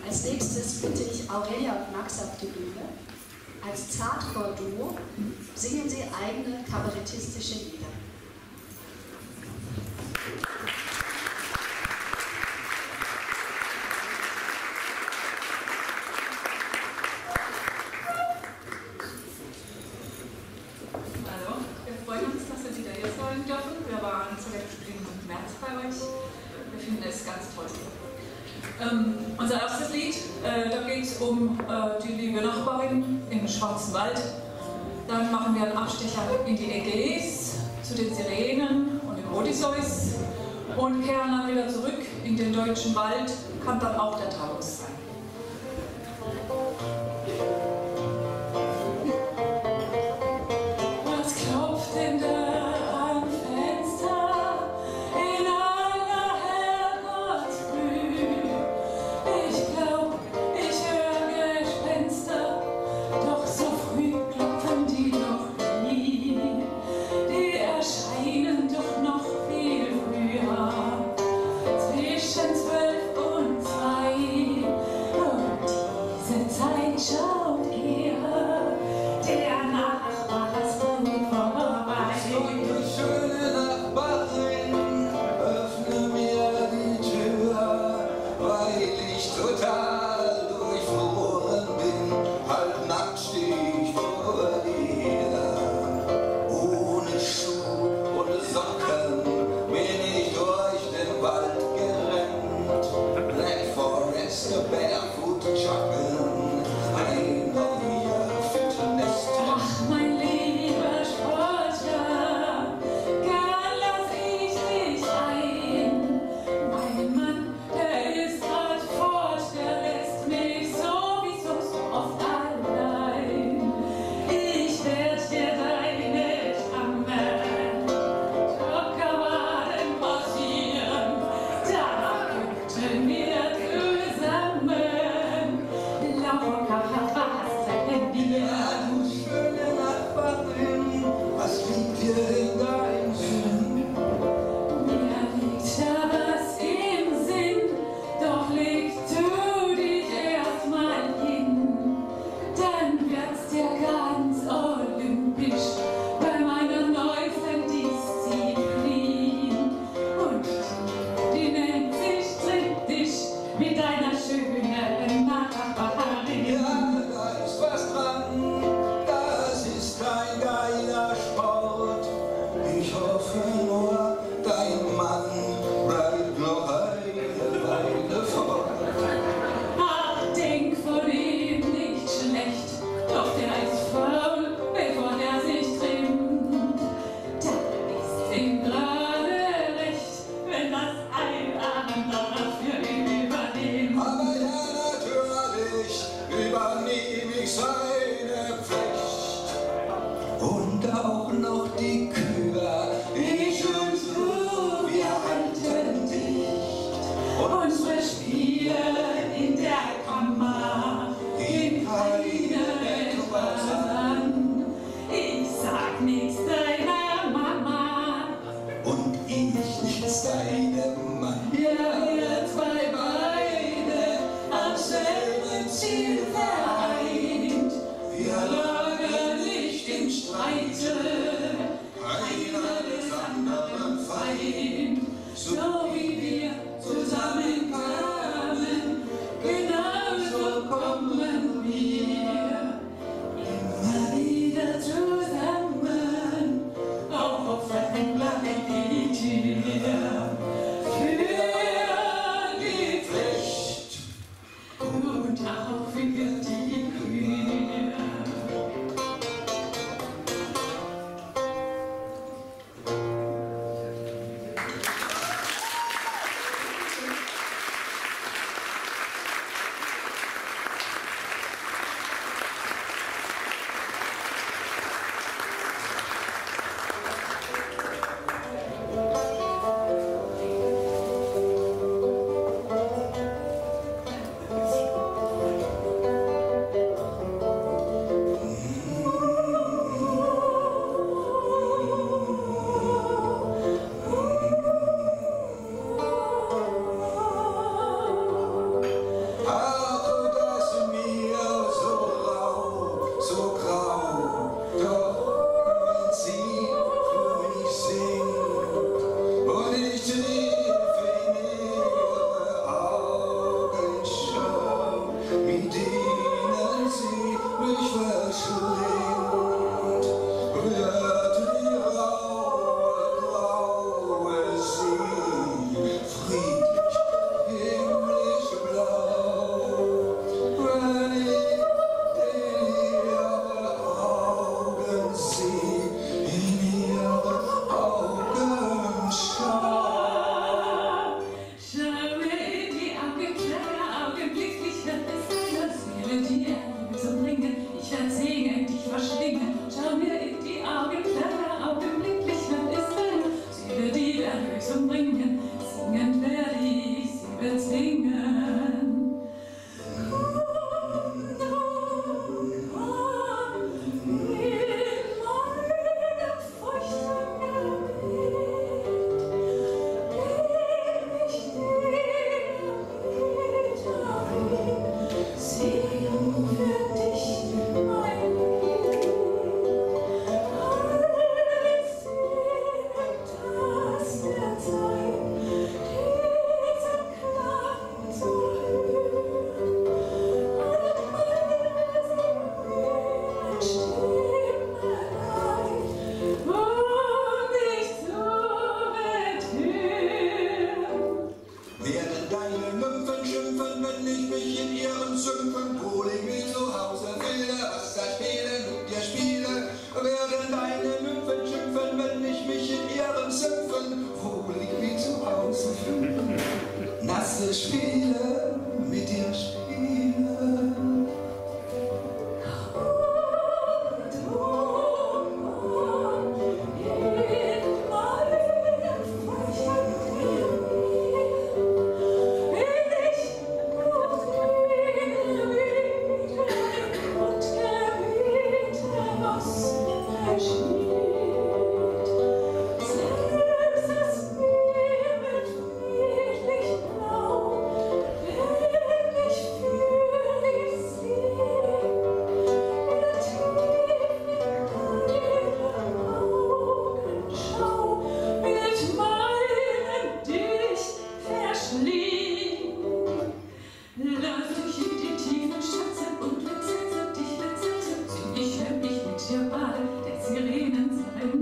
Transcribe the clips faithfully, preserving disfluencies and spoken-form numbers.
Als nächstes bitte ich Aurelia und Max auf die Bühne. Als Zartchor-Duo singen sie eigene kabarettistische Lieder. Hallo, wir freuen uns, dass wir wieder hier sein dürfen. Wir waren zuletzt im März bei euch. Wir finden es ganz toll. Ähm, unser erstes Lied, äh, da geht es um äh, die liebe Nachbarin im Schwarzen Wald. Dann machen wir einen Abstecher in die Ägäis, zu den Sirenen und den Odysseus und kehren dann wieder zurück in den deutschen Wald, kann dann auch der Taunus sein. Was klopft denn da? Streite,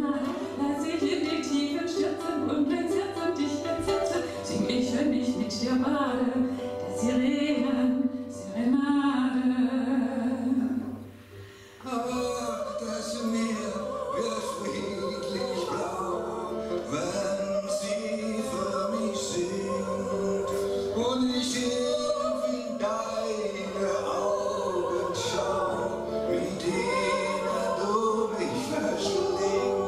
lass ich in die Tiefen stürzen und wenn Herz und dich entsetze, sing ich für mich mit dir bade, der Sirenen Serenade. Ach, das Meer wird friedlich blau, wenn sie für mich singt und ich tief in deine Augen schau, mit denen du mich verschlingst.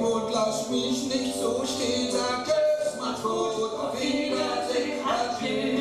Mich nicht so stehen, sag es, mach's gut, auf Wiedersehen, adieu.